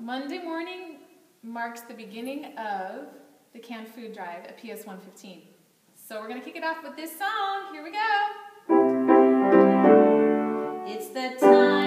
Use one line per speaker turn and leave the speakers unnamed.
Monday morning marks the beginning of the canned food drive at PS 115. So we're going to kick it off with this song. Here we go. It's the time.